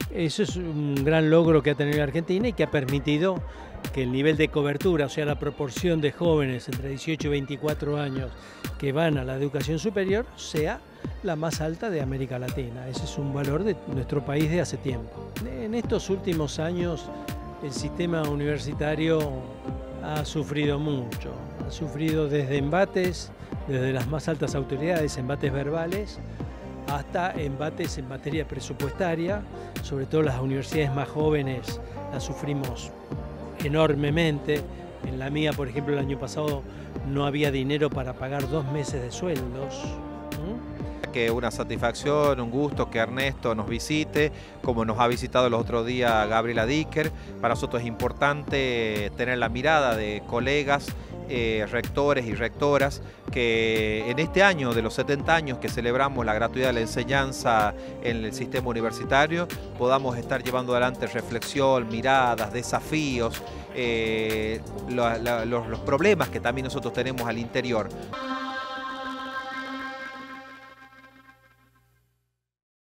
Eso es un gran logro que ha tenido la Argentina y que ha permitido que el nivel de cobertura, o sea, la proporción de jóvenes entre 18 y 24 años que van a la educación superior, sea la más alta de América Latina. Ese es un valor de nuestro país de hace tiempo. En estos últimos años el sistema universitario ha sufrido mucho. Ha sufrido desde embates, desde las más altas autoridades, embates verbales, hasta embates en materia presupuestaria. Sobre todo las universidades más jóvenes las sufrimos enormemente. En la mía, por ejemplo, el año pasado no había dinero para pagar 2 meses de sueldos. Que una satisfacción, un gusto que Ernesto nos visite, como nos ha visitado los otros días Gabriela Dicker. Para nosotros es importante tener la mirada de colegas, rectores y rectoras, que en este año de los 70 años que celebramos la gratuidad de la enseñanza en el sistema universitario, podamos estar llevando adelante reflexión, miradas, desafíos, los problemas que también nosotros tenemos al interior.